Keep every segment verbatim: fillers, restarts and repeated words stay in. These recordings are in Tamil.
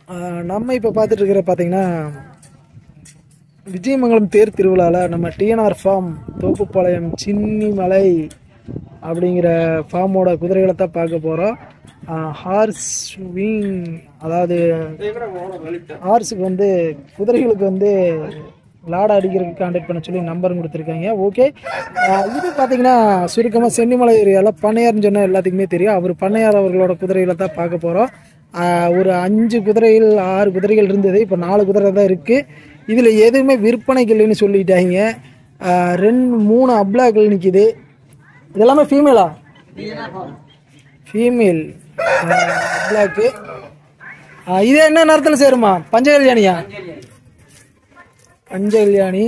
நம்ம இப்போ பார்த்துட்டு இருக்கிற பார்த்தீங்கன்னா விஜயமங்கலம் தேர் திருவிழாவில் நம்ம டிஎன்ஆர் ஃபார்ம் தோப்புப்பாளையம் சின்னிமலை அப்படிங்கிற ஃபார்மோட குதிரைகளை தான் பார்க்க போகிறோம். ஹார்ஸ் விங், அதாவது ஹார்ஸுக்கு வந்து குதிரைகளுக்கு வந்து லாடை அடிக்கிறதுக்கு கான்டாக்ட் பண்ண சொல்லி நம்பர் கொடுத்துருக்காங்க. ஓகே, இது பார்த்தீங்கன்னா சுருக்கமாக சென்னிமலை ஏரியாவில் பண்ணையார்னு சொன்னால் எல்லாத்துக்குமே தெரியும். அவர் பண்ணையார் அவர்களோட குதிரைகளை தான் பார்க்க போகிறோம். ஒரு அஞ்சு குதிரைகள் ஆறு குதிரைகள் இருந்தது, இப்போ நாலு குதிரை தான் இருக்குது. இதில் எதுவுமே விற்பனைக்கு இல்லைன்னு சொல்லிட்டாங்க. ரெண்டு மூணு அப்ளாக்கள் நிற்கிது. இதெல்லாமே ஃபீமேலா? ஃபீமேல் அப்ளாக்கு. இது என்ன நேரத்தில் சேருமா? பஞ்சகல்யாணியா? பஞ்சகல்யாணி.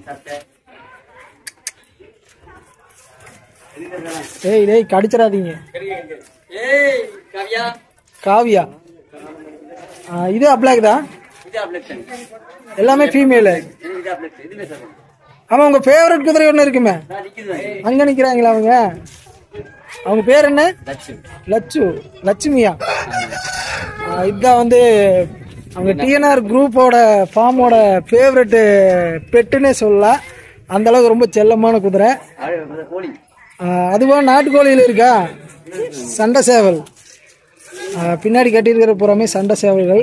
டேய் டேய் கடிச்சிடாதீங்க. காவியா. இது அப்ளாக் தான், எல்லாமே ஃபீமேலு. ஆமா, உங்க ஃபேவரட் குதிரை ஒன்று இருக்குமே, அங்க நிக்கிறாங்களா அவங்க? அவங்க பேர் என்ன? லட்சு. லட்சுமியா? இதுதான் வந்து அவங்க டிஎன்ஆர் குரூப்போட ஃபார்மோட ஃபேவரட் பெட்டுன்னே சொல்லலாம். அந்த அளவுக்கு ரொம்ப செல்லமான குதிரை. அதுவா நாட்டுக்கோழியில் இருக்கா? சண்டை சேவல். பின்னாடி கட்டியிருக்கிற புறமே சண்டை சேவல்கள்.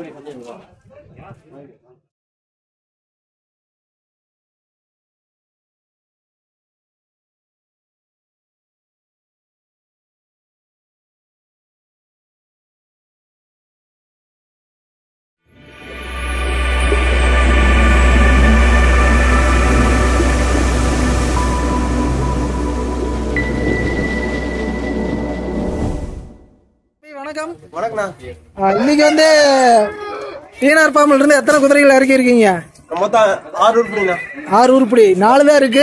வணக்கம். வணக்கம்ண்ணா. இன்னைக்கு வந்து டிஎன்ஆர் ஃபார்ம்ல இருந்து எத்தனை குதிரைகள் இறக்கி இருக்கீங்க? மொத்தம் ஆறு உருப்படிண்ணா. ஆறு உருப்படி, நாலு தான் இருக்கு.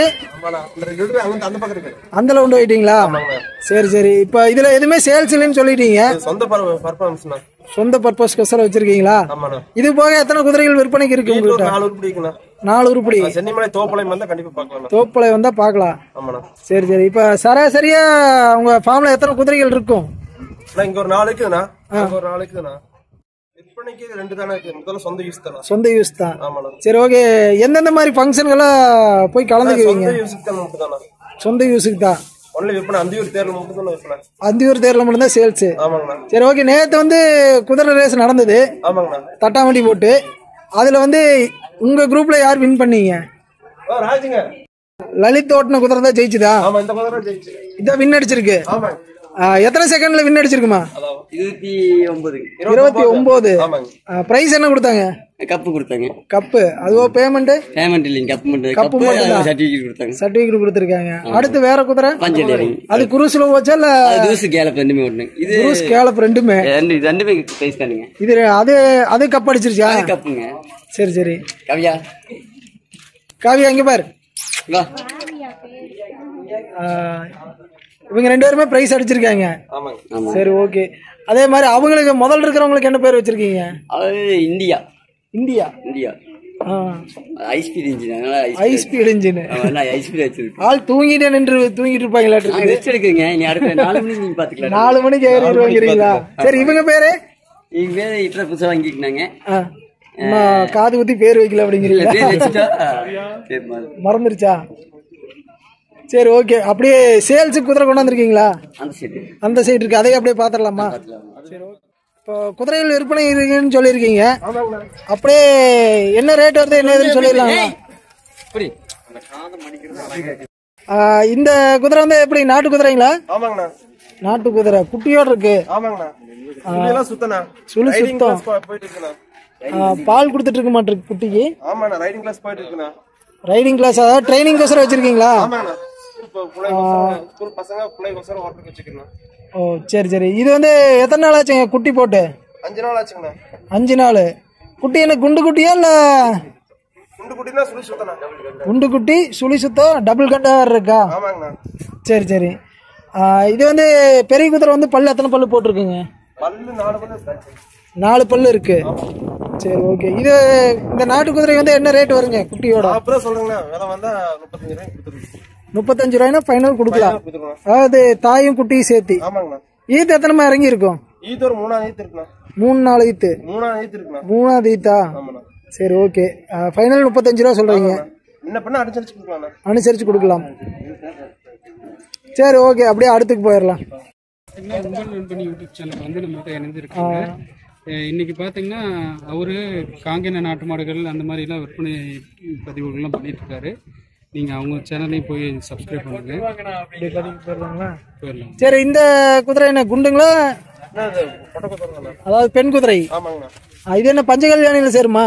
அந்த கொண்டு போயிட்டீங்களா? சரி சரி. இப்ப இதுல எதுவுமே சேல்ஸ் இல்லைன்னு சொல்லிட்டீங்க. சொந்த பர்பஸ்ண்ணா. சொந்த பர்பஸ்க்கு வச்சிருக்கீங்களா? இது போக எத்தனை குதிரைகள் விற்பனைக்கு இருக்கு உங்ககிட்ட? நாலு உருப்படிக்குண்ணா. நாலு உருப்படி. சென்னிமலை தோப்பளை வந்தா கண்டிப்பா பார்க்கலாம். தோப்பளை வந்தா பார்க்கலாம். ஆமாண்ணா. சரி சரி. இப்ப சராசரியா உங்க ஃபார்ம்ல எத்தனை குதிரைகள் இருக்கும்? இங்க ஒரு நாலு இருக்குண்ணா. ஒரு நாலு இருக்குண்ணா. விற்பனைக்கு ரெண்டு தானே இருக்கு. முதல்ல சொந்த யூஸ் தான். சொந்த யூஸ் தான். ஆமாண்ணா. சரி, ஓகே. எந்தெந்த மாதிரி ஃபங்க்ஷன்கெல்லாம் போய் கலந்துக்குவீங்க? சொந்த யூஸுக்கு தான் மட்டும் தானா? சொந்த யூஸுக்கு தான். ஒன்லி விற்பனை அந்தியூர் தேர்ல மட்டும் தான் விற்பனை. அந்தியூர் தேர்ல மட்டும் தான் சேல்ஸ். ஆமாங்கண்ணா. சரி, ஓகே. நேத்து வந்து குதிரை ரேஸ் நடந்தது. ஆமாங்கண்ணா. தட்டாமட்டி போட்டு அதுல வந்து உங்க குரூப்ல யார் வின் பண்ணீங்க? ராஜுங்க. லலித் ஓட்டின குதிரை தான் ஜெயிச்சுதா? ஆமா, இந்த குதிரை ஜெயிச்சு. இதான் வின் அடிச்சிருக்கு. ஆமா. எத்தனை செகண்ட்ல வின் அடிச்சிருக்குமா? இருபத்தி ஒன்பது. இருபத்தி ஒன்பது. பிரைஸ் என்ன கொடுத்தாங்க? கப்பு கொடுத்தாங்க. கப்பு. அதுவோ பேமெண்ட்? பேமெண்ட் இல்லைங்க, கப்பு மட்டும். கப்பு மட்டும் தான். சர்டிபிகேட் கொடுத்தாங்க. சர்டிபிகேட் கொடுத்திருக்காங்க. அடுத்து வேற குதிரை பஞ்சகல்யாணி. அது குருஸ்ல போச்சா இல்ல குருஸ் கேலப் ரெண்டுமே ஓடுங்க. இது குருஸ் கேலப் ரெண்டுமே. ரெண்டு ரெண்டுமே பிரைஸ் தானுங்க. இது அது அது கப் அடிச்சிருச்சா? கப்புங்க. சரி சரி. காவியா. காவியா இங்க பாரு. வா. இவங்க ரெண்டு பேருமே பிரைஸ் அடிச்சிருக்காங்க. சரி, ஓகே. அதே மாதிரி அவங்களுக்கு முதல்ல இருக்கிறவங்களுக்கு என்ன பேர் வச்சிருக்கீங்க? India. India. India. High speed engine. High speed engine. High speed வச்சிருக்கு. ஆள் தூங்கிட்டே நின்று தூங்கிட்டு இருப்பாங்களா? ரெஸ்ட் எடுக்குங்க. நீ அடுத்த நாலு மணிக்கு நீங்க பாத்துக்கலாம். நாலு மணிக்கு ஏறி வாங்கிறீங்களா? சரி, இவங்க பேரு? இவங்க பேரு இப்ப புதுசா வாங்கிக்கிட்டாங்க. காது குத்தி பேர் வைக்கல அப்படிங்கிறீங்களா? மறந்துருச்சா? சரி, ஓகே. அப்படியே சேல்ஸுக்கு குதிரை கொண்டாந்துருக்கீங்களா? அந்த சைடு இருக்கு, அதையே அப்படியே பாத்திரலாமா? சரி, ஓகே. இப்போ குதிரைகள் விற்பனை இருக்குன்னு சொல்லியிருக்கீங்க. அப்படியே என்ன ரேட் வருது என்ன ஏதுன்னு சொல்லிடலாங்களா? இந்த குதிரை வந்து எப்படி நாட்டு குதிரைங்களா? ஆமாங்கண்ணா. நாட்டு குதிரை குட்டியோட இருக்கு. ஆமாங்கண்ணா. சுத்தனா சுழி சுத்தம். பால் கொடுத்துட்டு இருக்க மாட்டிருக்கு குட்டிக்கு. ஆமாண்ணா. ரைடிங் கிளாஸ் போயிட்டு இருக்குண்ணா. ரைடிங் கிளாஸ், அதாவது ட்ரைனிங் கோசரம் வச்சிருக்கீங்களா? ஓ, சரி சரி. இது வந்து எத்தனை நாள் ஆச்சுங்க குட்டி போட்டு? அஞ்சு நாள் ஆச்சுங்கண்ணா. அஞ்சு நாள். குட்டி என்ன குண்டு குட்டியா இல்ல? குண்டு குட்டினா சுழி சுத்தனா. குண்டு குட்டி சுழி சுத்தம் டபுள் கண்டர் இருக்கா? ஆமாங்கண்ணா. சரி சரி. இது வந்து பெரிய குதிரை வந்து பல்லு எத்தனை பல்லு போட்டிருக்குங்க? பல்லு நாலு பல்லு. நாலு பல்லு இருக்கு. சரி, ஓகே. இது இந்த நாட்டு குதிரை வந்து என்ன ரேட் வருங்க குட்டியோட? அப்புறம் சொல்லுங்கண்ணா. விலை வந்தா முப்பத்தஞ்சு ரூபாய் கொடுத்துருக்கோம். முப்பத்தஞ்சு ரூபாய்னா ஃபைனல் கொடுக்கலாம். அதாவது தாயும் குட்டியும் சேர்த்து. ஆமாங்கண்ணா. ஈத்து எத்தனை இறங்கி இருக்கும்? ஈத்து ஒரு மூணாவது ஈத்து இருக்குண்ணா. மூணு நாலு ஈத்து மூணாவது ஈத்து இருக்குண்ணா. மூணாவது ஈத்தா? ஆமாண்ணா. சரி ஓகே. ஃபைனல் முப்பத்தஞ்சு ரூபா சொல்றீங்க. என்ன பண்ண அனுசரிச்சு கொடுக்கலாம். அனுசரிச்சு கொடுக்கலாம். சரி ஓகே, அப்படியே அடுத்துக்கு போயிடலாம். உங்கள் நண்பன் யூடியூப் சேனல் வந்து நம்மகிட்ட இணைஞ்சிருக்காங்க. இன்னைக்கு பார்த்தீங்கன்னா அவரு காங்கேய நாட்டு மாடுகள் அந்த மாதிரி எல்லாம் விற்பனை பதிவுகள்லாம் பண்ணிட்டு இருக்காரு. நீங்க அவங்க சேனலையும் போய் சப்ஸ்கிரைப் பண்ணுங்க. போயிடலாம். சரி, இந்த குதிரை என்ன குண்டுங்களா? அதாவது பெண் குதிரை. இது என்ன பஞ்சகல்யாணியில சேருமா?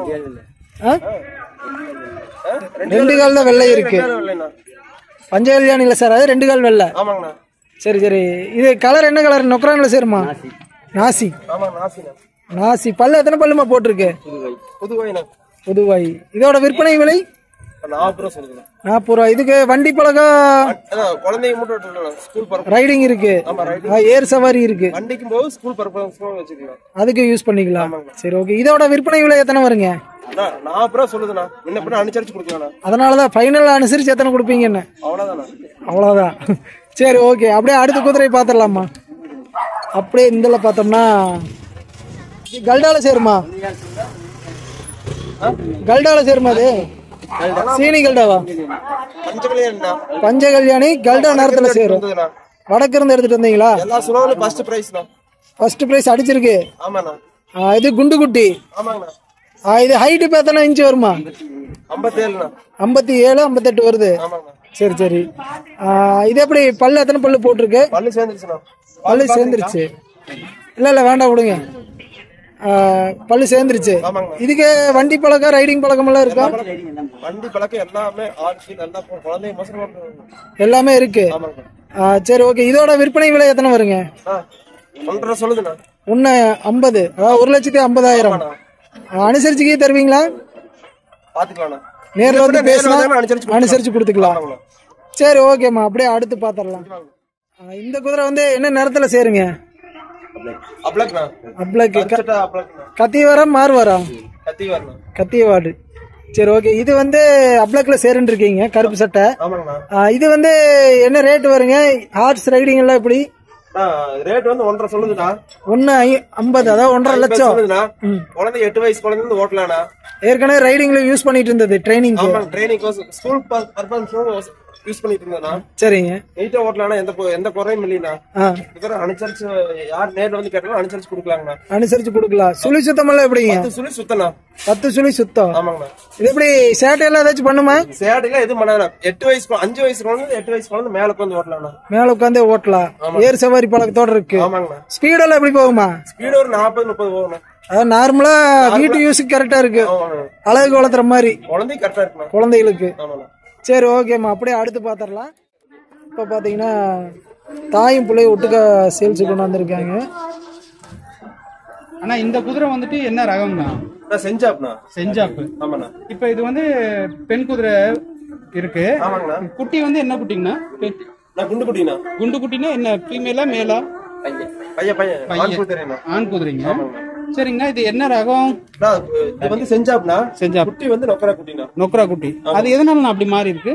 ரெண்டு கால் தான் வெள்ளை இருக்கு. பஞ்சகல்யாணியில சார் அது ரெண்டு கால் வெள்ளை. சரி சரி, இது கலர் என்ன கலர்? நொக்கரான்ல சேருமா? நாசி. நாசி. பல்லு எத்தனை பல்லுமா போட்டிருக்கு? புதுவாய். இதோட விற்பனை விலை நாற்பது ரூபா. இதுக்கு வண்டி பழக்கம் ரைடிங் இருக்கு, ஏர் சவாரி இருக்கு, அதுக்கு யூஸ் பண்ணிக்கலாம். சரி ஓகே. இதோட விற்பனை விலை எத்தனை வருங்க? அதனாலதான் ஃபைனல் அனுசரிச்சு எத்தனை கொடுப்பீங்கன்னு. அவ்வளவுதான். சரி ஓகே, அப்படியே அடுத்த குதிரை பாத்திரலாமா? அப்படியே இந்த பார்த்தோம்னா கல்டால சேருமா? கல்டால சேருமா? அது சீனி கல்டாவா? பஞ்சகல்யாணி கல்டா நேரத்துல சேரும். வடக்கு இருந்து எடுத்துட்டு வந்தீங்களா? ஃபர்ஸ்ட் பிரைஸ் அடிச்சிருக்கு. இது குண்டு குட்டி. இது ஹைட் எத்தனை இன்ச்சு வருமா? ஐம்பத்தி ஏழு ஐம்பத்தெட்டு வருது. சரி சரி. இது எப்படி பல்லு எத்தனை பல்லு போட்டிருக்கு? பல்லு சேர்ந்துருச்சு. இல்ல இல்ல வேண்டாம் விடுங்க. பல்லு சேர்ந்துருச்சு. இதுக்கு வண்டி பழக்கம் ரைடிங் பழக்கம் எல்லாம் இருக்கா? வண்டி பழக்கம் எல்லாமே எல்லாமே இருக்கு. சரி ஓகே. இதோட விற்பனை விலை எத்தனை வருங்க? ஒன்னு ஐம்பது, அதாவது ஒரு லட்சத்தி ஐம்பதாயிரம். அனுசரிச்சுக்கே தருவீங்களா? நேரில் வந்து பேசினா அனுசரிச்சு கொடுத்துக்கலாம். சரி ஓகேம்மா, அப்படியே அடுத்து பாத்திரலாம். இந்த குதிரை வந்து என்ன நேரத்துல சேருங்க? கத்திவாரம் மாறுவாரா? கத்திவாடு. சரி ஓகே. இது வந்து அப்ளக்ல சேருன்னு இருக்கீங்க, கருப்பு சட்டை. இது வந்து என்ன ரேட் வருங்க? ஹார்ஸ் ரைடிங் எல்லாம் எப்படி ரேட்? வந்து ஒன்றரை சொல்லுதுண்ணா. ஒன்னு ஐம்பது, அதாவது ஒன்றரை லட்சம். குழந்தை எட்டு வயசு குழந்தை ஓட்டலாம்ண்ணா. ஏற்கனவே ரைடிங்ல யூஸ் பண்ணிட்டு இருந்தது, training training school purpose use பண்ணிட்டு இருந்தா. சரிங்க. நீட்டா ஓட்டலாம், எந்த எந்த குறையும் இல்லையா? அனுசரிச்சு யார் நேர்ல வந்து கேட்டாலும் அனுசரிச்சு கொடுக்கலாங்கண்ணா. அனுசரிச்சு கொடுக்கலாம். சுழி சுத்தம் எல்லாம் எப்படிங்க? சுழி சுத்தண்ணா. பத்து சுழி சுத்தம். ஆமாங்கண்ணா. இது எப்படி சேட்டை எல்லாம் ஏதாச்சும் பண்ணுமா? சேட்டை எல்லாம் எதுவும் பண்ணா. எட்டு வயசு அஞ்சு வயசு குழந்தை எட்டு வயசு குழந்தை மேல உட்காந்து ஓட்டலாம். மேல உட்காந்து ஓட்டலாம். ஏர் சவாரி பழக்கத்தோட இருக்கு. ஆமாங்கண்ணா. ஸ்பீட் எல்லாம் எப்படி போகுமா? ஸ்பீடு ஒரு நாற்பது முப்பது போகும்ண்ணா. அதாவது நார்மலா வீட்டு யூஸுக்கு கரெக்டா இருக்கு. அழகு வளர்த்துற மாதிரி குழந்தை கரெக்டா இருக்கு குழந்தைகளுக்கு. சரி ஓகேம்மா, அப்படியே அடுத்து பாத்திரலாம். இப்ப பாத்தீங்கன்னா தாயும் பிள்ளைய ஒட்டுக்க சேல்ஸ் கொண்டு வந்திருக்காங்க. ஆனா இந்த குதிரை வந்துட்டு என்ன ரகம்னா? செஞ்சாப்னா. செஞ்சாப்பு. ஆமாண்ணா. இப்ப இது வந்து பெண் குதிரை இருக்கு. ஆமாங்கண்ணா. குட்டி வந்து என்ன குட்டிங்கண்ணா? குண்டு குட்டினா. குண்டு குட்டினா என்ன, ஃபீமேலா மேலா? பையன் பையன் ஆண் குதிரைங்க. சரிங்க. இது என்ன ரகம்? இது வந்து செஞ்சாப்னா. செஞ்சா குட்டி வந்து நொக்கரா குட்டினா. நொக்கரா குட்டி. அது எதனால அப்படி மாறி இருக்கு?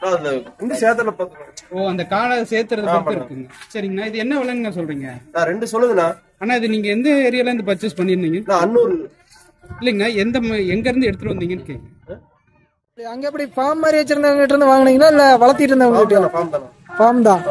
ஓ, அந்த காலை சேர்த்துறது பொறுத்து இருக்குங்க. சரிங்கண்ணா. இது என்ன விலைங்க சொல்றீங்க? நான் ரெண்டு சொல்லுங்கண்ணா. ஆனா இது நீங்க எந்த ஏரியால இருந்து பர்ச்சேஸ் பண்ணிருந்தீங்க? அன்னூர். இல்லைங்க, எந்த எங்க இருந்து எடுத்துட்டு வந்தீங்கன்னு கேக்குறேன். அங்க எப்படி ஃபார்ம் மாதிரி வச்சிருந்தவங்க கிட்ட இருந்து வாங்குனீங்களா இல்ல வளர்த்திட்டு இருந்தவங்க கிட்ட? ஃபார்ம் தான்.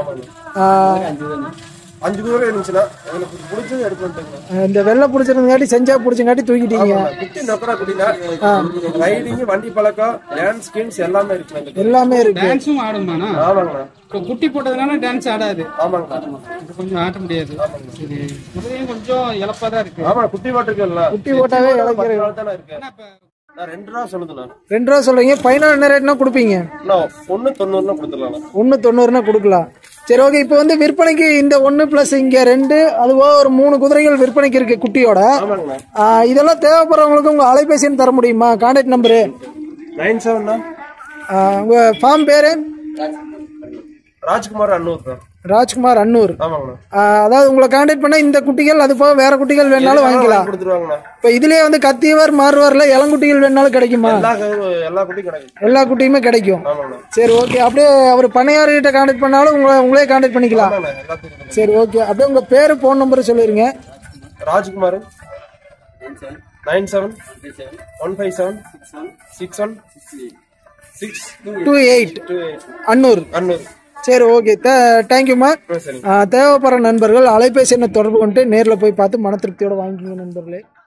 அஞ்சு குதிரை இருந்துச்சுன்னா எனக்கு பிடிச்சது எடுத்து வந்துட்டேங்க. இந்த வெள்ளை பிடிச்சிருந்தங்காட்டி செஞ்சா பிடிச்சங்காட்டி தூக்கிட்டீங்க. குட்டி நொக்கரா குட்டினா. ரைடிங் வண்டி பழக்கம் டான்ஸ் ஸ்கில்ஸ் எல்லாமே இருக்கு. எல்லாமே இருக்கு. டான்ஸும் ஆடுமாண்ணா? ஆமாங்கண்ணா. இப்போ குட்டி போட்டதுனால டான்ஸ் ஆடாது. ஆமாங்கண்ணா. இது கொஞ்சம் ஆட்ட முடியாது. சரி, குதிரையும் கொஞ்சம் இழப்பா தான் இருக்கு. ஆமா, குட்டி போட்டுருக்குல்ல. குட்டி போட்டாவே இழக்கிறது தானே இருக்கு. நான் ரெண்டு ரூபா சொல்லுதுண்ணா. ரெண்டு ரூபா சொல்றீங்க. ஃபைனல் என்ன ரேட்னா கொடுப்பீங்க? ஒன்னு தொண்ணூறுனா கொடுத்துடலாம். ஒன்னு தொண்ணூறுனா கொடுக்கலாம். சரி ஓகே. இப்போ வந்து விற்பனைக்கு இந்த ஒன்னு பிளஸ் இங்க ரெண்டு, அதுவோ ஒரு மூணு குதிரைகள் விற்பனைக்கு இருக்கு குட்டியோட. இதெல்லாம் தேவைப்படுறவங்களுக்கு உங்க அலைபேசி தர முடியுமா? Contact number nine seven. உங்க ஃபார்ம் பேரு? ராஜ்குமார் அன்னூர். ராஜ்குமார் அன்னூர். அதாவது உங்களை கான்டாக்ட் பண்ண இந்த குட்டிகள் அது போக வேற குட்டிகள் வேணாலும் வாங்கிக்கலாம். இப்ப இதுலயே வந்து கத்தியவர் மாறுவார்ல இளங்குட்டிகள் வேணாலும் கிடைக்குமா? எல்லா குட்டியுமே கிடைக்கும். சரி ஓகே. அப்படியே அவர் பண்ணையார் கிட்ட கான்டாக்ட் பண்ணாலும் உங்களை உங்களே கான்டாக்ட் பண்ணிக்கலாம். சரி ஓகே. அப்படியே உங்க பேரு போன் நம்பர் சொல்லிருங்க. Rajkumar nine seven one five seven six one six two eight two eight Annur Annur. சரி, ஓகே, தேங்க்யூம்மா. தேவைப்படுற நண்பர்கள் அலைபேசி எண்ணை தொடர்பு கொண்டு நேரில் போய் பார்த்து மன திருப்தியோட வாங்கிங்க நண்பர்களே.